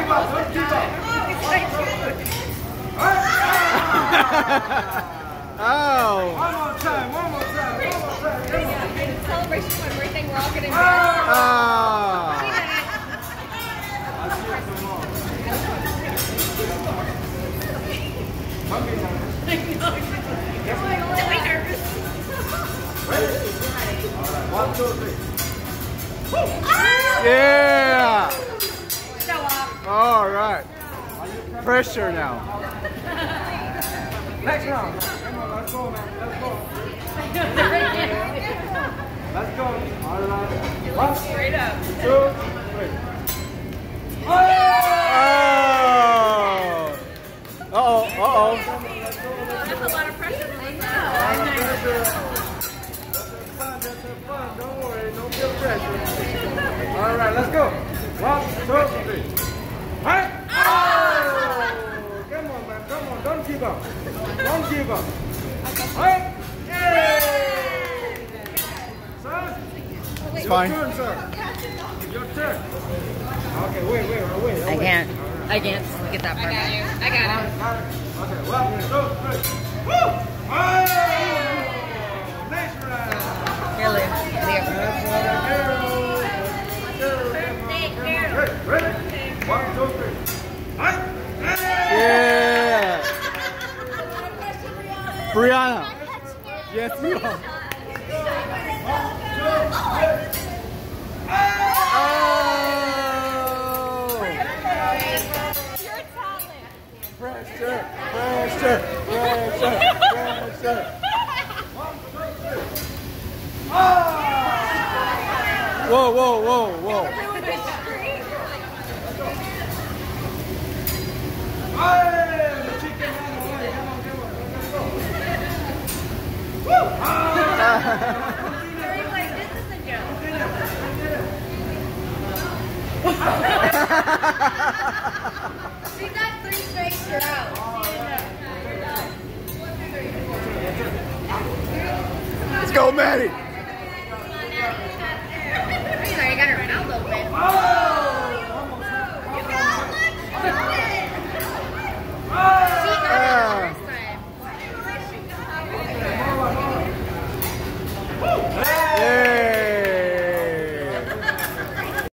Oh! One more time. In celebration of my birthday, we're all getting Oh! One, two, three. Yeah! Show off. All right. Pressure now. Next round. Come on, let's go, man. Let's go. All right. One, Straight up. 2, 3. Oh! Uh-oh. That's a lot of pressure. That's fun. Don't worry. Don't feel pressure. All right, let's go. 1, 2, 3. Hey! Oh! Come on, man. Come on. Don't give up. Hey! Hey! Sir? It's Your fine. turn, sir. Your turn. Okay, wait. I can't look at that part. I got him. Okay, 1, 2, 3. Woo! Oh! Next round. Here, Lou. Ready? 1, 2, 3. Hi! Yeah! Brianna. Yes, we are. Oh! Your talent. Pressure. Whoa. Hey, the chicken ran away. Come on, let's go. Woo! Like, this is a joke. She's got 3 straight, you're out. Let's go, Maddie.